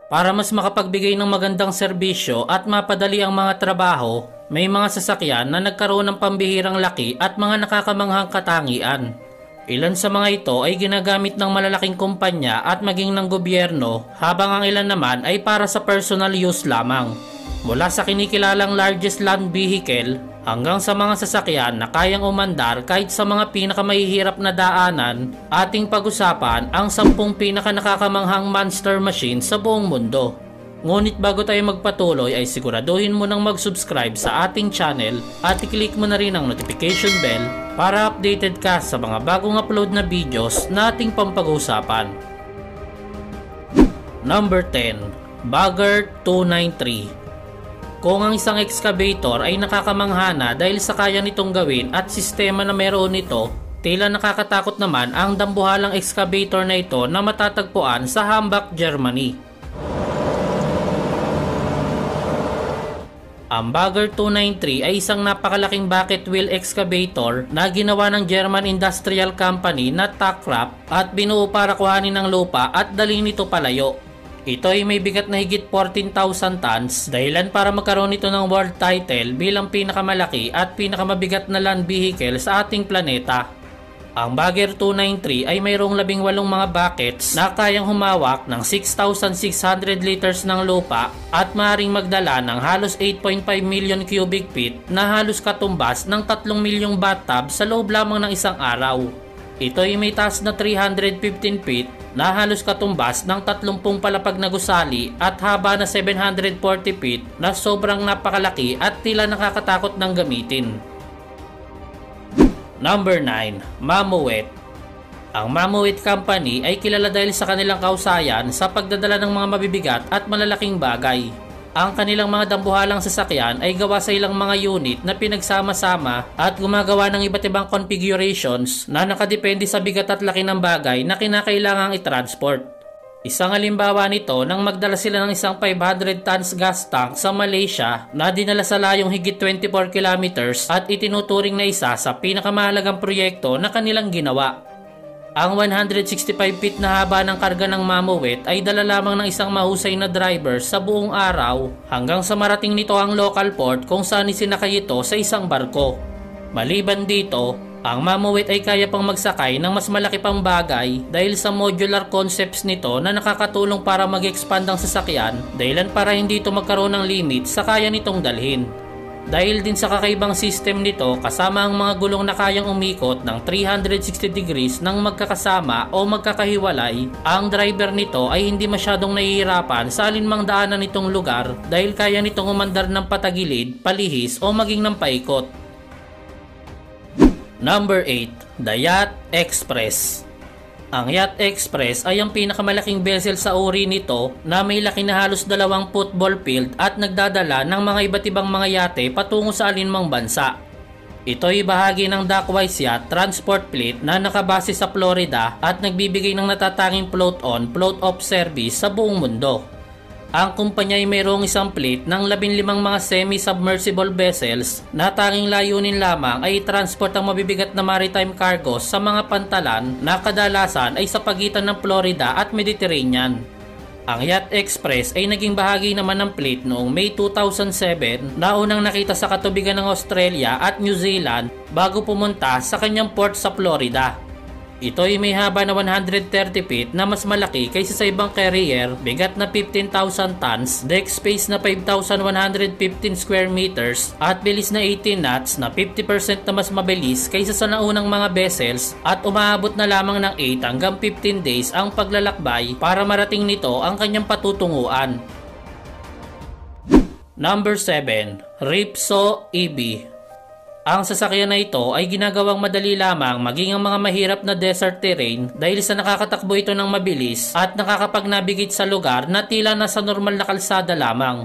Para mas makapagbigay ng magandang serbisyo at mapadali ang mga trabaho, may mga sasakyan na nagkaroon ng pambihirang laki at mga nakakamanghang katangian. Ilan sa mga ito ay ginagamit ng malalaking kumpanya at maging ng gobyerno, habang ang ilan naman ay para sa personal use lamang. Mula sa kinikilalang largest land vehicle hanggang sa mga sasakyan na kayang umandar kahit sa mga pinakamahihirap na daanan, ating pag-usapan ang 10 pinakanakakamanghang monster machine sa buong mundo. Ngunit bago tayo magpatuloy ay siguraduhin mo nang mag-subscribe sa ating channel at i-click mo na rin ang notification bell para updated ka sa mga bagong upload na videos na ating pampag-usapan. Number 10. Bagger 293. Kung ang isang excavator ay nakakamanghana dahil sa kaya nitong gawin at sistema na meron nito, tila nakakatakot naman ang dambuhalang excavator na ito na matatagpuan sa Hambach, Germany. Ang Bagger 293 ay isang napakalaking bucket wheel excavator na ginawa ng German industrial company na Tackrap at binuo para kuhanin ng lupa at dalhin nito palayo. Ito ay may bigat na higit 14,000 tons, dahilan para magkaroon nito ng world title bilang pinakamalaki at pinakamabigat na land vehicle sa ating planeta. Ang Bagger 293 ay mayroong 18 mga buckets na kayang humawak ng 6,600 liters ng lupa at maaaring magdala ng halos 8.5 million cubic feet na halos katumbas ng 3 milyong bathtub sa loob lamang ng isang araw. Ito ay may taas na 315 feet na halos katumbas ng 30 palapag na gusali at haba na 740 feet na sobrang napakalaki at tila nakakatakot ng gamitin. Number 9. Mammoet. Ang Mammoet Company ay kilala dahil sa kanilang kausayan sa pagdadala ng mga mabibigat at malalaking bagay. Ang kanilang mga dambuhalang sasakyan ay gawa sa ilang mga unit na pinagsama-sama at gumagawa ng iba't ibang configurations na nakadepende sa bigat at laki ng bagay na kinakailangang i-transport. Isang halimbawa nito nang magdala sila ng isang 500 tons gas tank sa Malaysia na dinala sa layong higit 24 kilometers at itinuturing na isa sa pinakamahalagang proyekto na kanilang ginawa. Ang 165 feet na haba ng karga ng Mammoet ay dala lamang ng isang mahusay na driver sa buong araw hanggang sa marating nito ang local port kung saan isinakay ito sa isang barko. Maliban dito, ang Mammoet ay kaya pang magsakay ng mas malaki pang bagay dahil sa modular concepts nito na nakakatulong para mag-expand ang sasakyan, dahilan para hindi ito magkaroon ng limit sa kaya nitong dalhin. Dahil din sa kakaibang system nito kasama ang mga gulong na kayang umikot ng 360 degrees nang magkakasama o magkakahiwalay, ang driver nito ay hindi masyadong nahihirapan sa alinmang daanan nitong lugar dahil kaya nitong umandar ng patagilid, palihis o maging ng paikot. Number 8. The Yacht Express. Ang Yacht Express ay ang pinakamalaking vessel sa uri nito na may laki na halos 2 football field at nagdadala ng mga iba't ibang mga yate patungo sa alinmang bansa. Ito ay bahagi ng Dockwise Yacht Transport Fleet na nakabase sa Florida at nagbibigay ng natatanging float-on, float-off service sa buong mundo. Ang kumpanya ay mayroong isang fleet ng 15 mga semi-submersible vessels na tanging layunin lamang ay transport ang mabibigat na maritime cargos sa mga pantalan na kadalasan ay sa pagitan ng Florida at Mediterranean. Ang Yacht Express ay naging bahagi naman ng fleet noong May 2007 na unang nakita sa katubigan ng Australia at New Zealand bago pumunta sa kanyang port sa Florida. Ito ay may haba na 130 feet na mas malaki kaysa sa ibang carrier, bigat na 15,000 tons, deck space na 5,115 square meters at bilis na 18 knots na 50% na mas mabilis kaysa sa naunang mga vessels at umaabot na lamang ng 8 hanggang 15 days ang paglalakbay para marating nito ang kanyang patutunguhan. Number 7. Ripso EB. Ang sasakyan na ito ay ginagawang madali lamang maging ang mga mahirap na desert terrain dahil sa nakakatakbo ito ng mabilis at nakakapag-navigate sa lugar na tila nasa normal na kalsada lamang.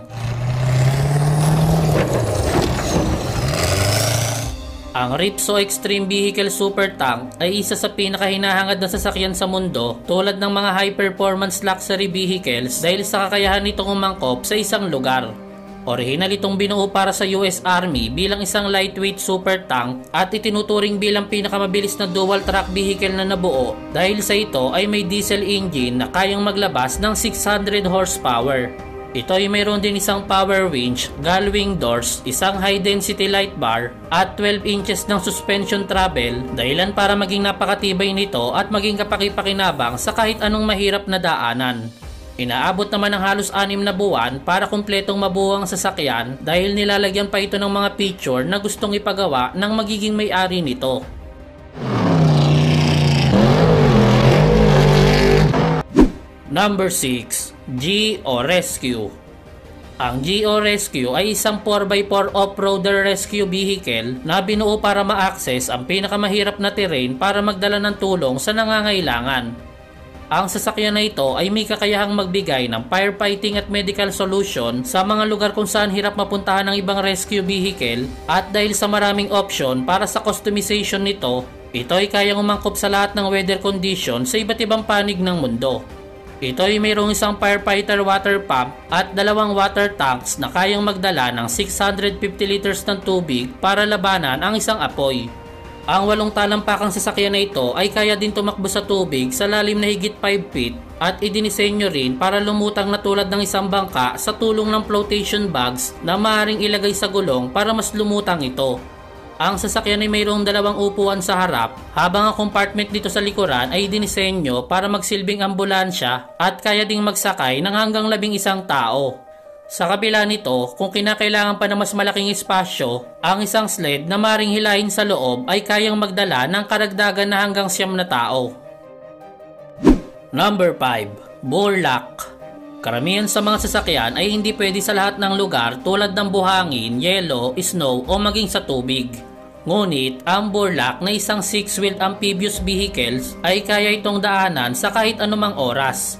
Ang Ripso Extreme Vehicle Super Tank ay isa sa pinakahinahangad na sasakyan sa mundo tulad ng mga high-performance luxury vehicles dahil sa kakayahan nitong umangkop sa isang lugar. Orihinal itong binuo para sa US Army bilang isang lightweight super tank at itinuturing bilang pinakamabilis na dual track vehicle na nabuo dahil sa ito ay may diesel engine na kayang maglabas ng 600 horsepower. Ito ay mayroon din isang power winch, gull wing doors, isang high density light bar at 12 inches ng suspension travel dahilan para maging napakatibay nito at maging kapakipakinabang sa kahit anong mahirap na daanan. Inaabot naman ng halos 6 na buwan para kumpletong mabuo ang sasakyan dahil nilalagyan pa ito ng mga feature na gustong ipagawa ng magiging may-ari nito. Number 6. GO Rescue. Ang GO Rescue ay isang 4x4 off-roader rescue vehicle na binuo para ma-access ang pinakamahirap na terrain para magdala ng tulong sa nangangailangan. Ang sasakyan na ito ay may kakayahang magbigay ng firefighting at medical solution sa mga lugar kung saan hirap mapuntahan ng ibang rescue vehicle at dahil sa maraming option para sa customization nito, ito ay kayang umangkop sa lahat ng weather condition sa iba't ibang panig ng mundo. Ito ay mayroong isang firefighter water pump at 2 water tanks na kayang magdala ng 650 liters ng tubig para labanan ang isang apoy. Ang 8 talampakang sasakyan na ito ay kaya din tumakbo sa tubig sa lalim na higit 5 feet at idinisenyo rin para lumutang na tulad ng isang bangka sa tulong ng flotation bags na maaaring ilagay sa gulong para mas lumutang ito. Ang sasakyan ay mayroong 2 upuan sa harap habang ang compartment dito sa likuran ay dinisenyo para magsilbing ambulansya at kaya ding magsakay ng hanggang 11 tao. Sa kabila nito, kung kinakailangan pa ng mas malaking espasyo, ang isang sled na maring hilahin sa loob ay kayang magdala ng karagdagan na hanggang 9 na tao. Number 5. Burlak. Karamihan sa mga sasakyan ay hindi pwede sa lahat ng lugar tulad ng buhangin, yelo, snow o maging sa tubig. Ngunit, ang Burlak na isang 6-wheeled amphibious vehicles ay kaya itong daanan sa kahit anumang oras.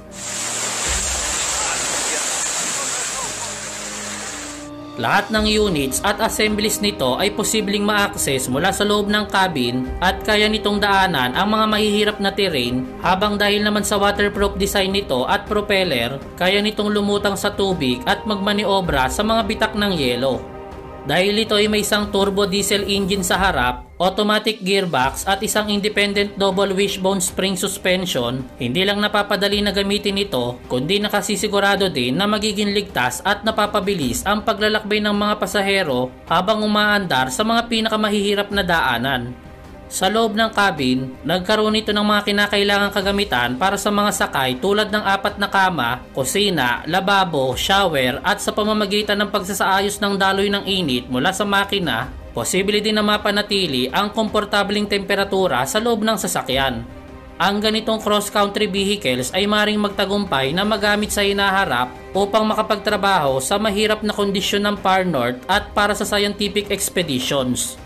Lahat ng units at assemblies nito ay posibleng ma-access mula sa loob ng cabin at kaya nitong daanan ang mga mahihirap na terrain habang dahil naman sa waterproof design nito at propeller, kaya nitong lumutang sa tubig at magmaniobra sa mga bitak ng yelo. Dahil ito ay may isang turbo diesel engine sa harap, automatic gearbox at isang independent double wishbone spring suspension, hindi lang napapadali na gamitin ito, kundi nakasisigurado din na magiging ligtas at napapabilis ang paglalakbay ng mga pasahero habang umaandar sa mga pinakamahihirap na daanan. Sa loob ng cabin, nagkaroon ito ng mga kinakailangang kagamitan para sa mga sakay tulad ng 4 na kama, kusina, lababo, shower at sa pamamagitan ng pagsasaayos ng daloy ng init mula sa makina, posible din na mapanatili ang komportabling temperatura sa loob ng sasakyan. Ang ganitong cross-country vehicles ay maring magtagumpay na magamit sa hinaharap upang makapagtrabaho sa mahirap na kondisyon ng Far North at para sa scientific expeditions.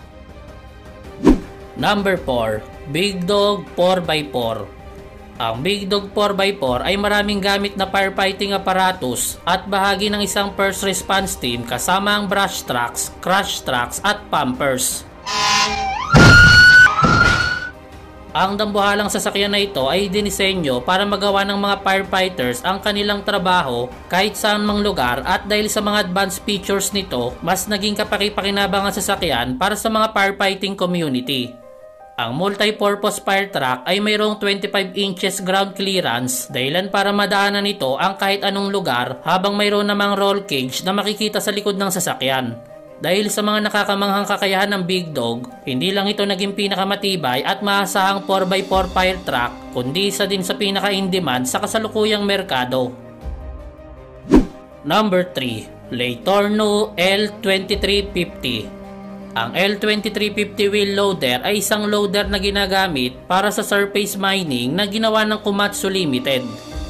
Number 4. Big Dog 4x4. Ang Big Dog 4x4 ay maraming gamit na firefighting apparatus at bahagi ng isang first response team kasama ang brush trucks, crush trucks at pumpers. Ang dambuhalang sasakyan na ito ay dinisenyo para magawa ng mga firefighters ang kanilang trabaho kahit saan mang lugar at dahil sa mga advanced features nito, mas naging kapakipakinabang ang sasakyan para sa mga firefighting community. Ang multi-purpose fire truck ay mayroong 25 inches ground clearance dahilan para madaanan nito ang kahit anong lugar habang mayroon namang roll cage na makikita sa likod ng sasakyan. Dahil sa mga nakakamanghang kakayahan ng Big Dog, hindi lang ito naging pinakamatibay at maasahang 4x4 fire truck kundi isa din sa pinaka-in-demand sa kasalukuyang merkado. Number 3. Leitorno L2350. Ang L2350 wheel loader ay isang loader na ginagamit para sa surface mining na ginawa ng Komatsu Limited.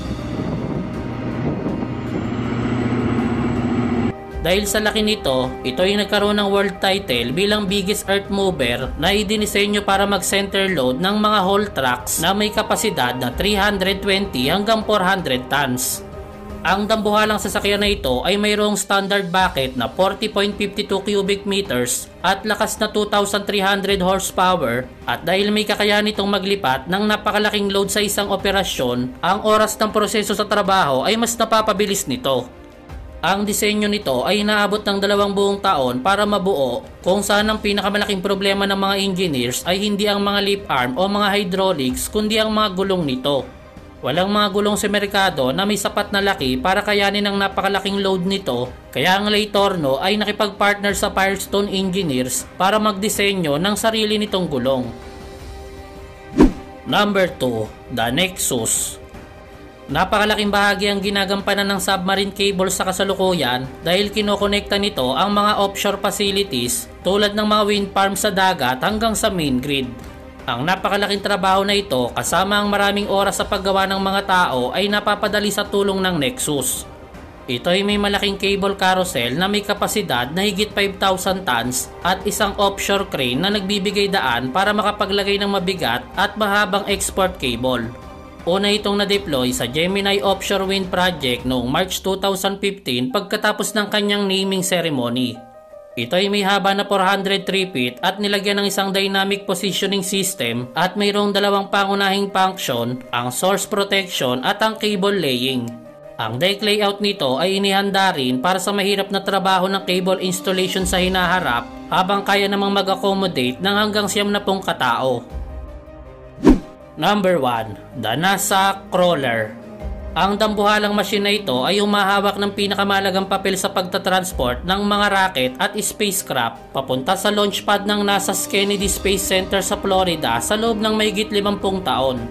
Dahil sa laki nito, ito ay nagkaroon ng world title bilang biggest earth mover na idinisenyo para mag-center load ng mga haul trucks na may kapasidad na 320 hanggang 400 tons. Ang dambuhalang sasakyan na ito ay mayroong standard bucket na 40.52 cubic meters at lakas na 2,300 horsepower at dahil may kakayahan itong maglipat ng napakalaking load sa isang operasyon, ang oras ng proseso sa trabaho ay mas napapabilis nito. Ang disenyo nito ay inaabot ng 2 buong taon para mabuo, kung saan ang pinakamalaking problema ng mga engineers ay hindi ang mga lip arm o mga hydraulics kundi ang mga gulong nito. Walang mga gulong sa merkado na may sapat na laki para kayanin ang napakalaking load nito, kaya ang Leitorno ay nakipag-partner sa Firestone Engineers para magdisenyo ng sarili nitong gulong. Number 2. The Nexus. Napakalaking bahagi ang ginagampanan ng submarine cable sa kasalukuyan dahil kinokonekta nito ang mga offshore facilities tulad ng mga wind farm sa dagat hanggang sa main grid. Ang napakalaking trabaho na ito kasama ang maraming oras sa paggawa ng mga tao ay napapadali sa tulong ng Nexus. Ito ay may malaking cable carousel na may kapasidad na higit 5,000 tons at isang offshore crane na nagbibigay daan para makapaglagay ng mabigat at mahabang export cable. Una itong na-deploy sa Gemini Offshore Wind Project noong March 2015 pagkatapos ng kanyang naming ceremony. Ito ay may haba na 403 feet at nilagyan ng isang dynamic positioning system at mayroong 2 pangunahing function, ang source protection at ang cable laying. Ang deck layout nito ay inihanda rin para sa mahirap na trabaho ng cable installation sa hinaharap habang kaya namang mag-accommodate ng hanggang 70 katao. Number 1. The NASA Crawler. Ang dambuhalang machine na ito ay humahawak ng pinakamahalagang papel sa pagtatransport ng mga rocket at spacecraft papunta sa launch pad ng NASA's Kennedy Space Center sa Florida sa loob ng mahigit 50 taon.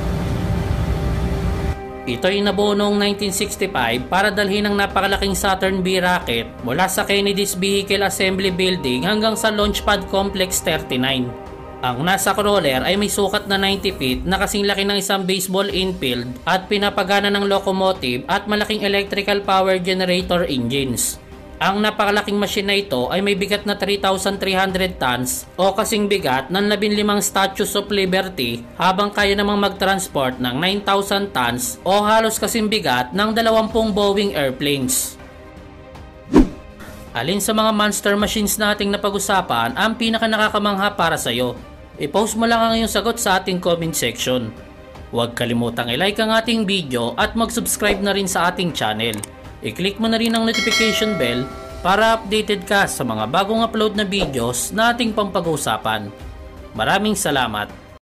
Ito ay nabuo noong 1965 para dalhin ang napakalaking Saturn V rocket mula sa Kennedy's Vehicle Assembly Building hanggang sa Launch Pad Complex 39. Ang NASA crawler ay may sukat na 90 feet na kasing laki ng isang baseball infield at pinapagana ng locomotive at malaking electrical power generator engines. Ang napakalaking machine na ito ay may bigat na 3,300 tons o kasing bigat ng 15 Statues of Liberty habang kaya namang mag-transport ng 9,000 tons o halos kasing bigat ng 20 Boeing airplanes. Alin sa mga monster machines nating napag-usapan ang pinaka nakakamangha para sa iyo? I-post mo lang ang iyong sagot sa ating comment section. Huwag kalimutang i-like ang ating video at mag-subscribe na rin sa ating channel. I-click mo na rin ang notification bell para updated ka sa mga bagong upload na videos na ating pampag-usapan. Maraming salamat!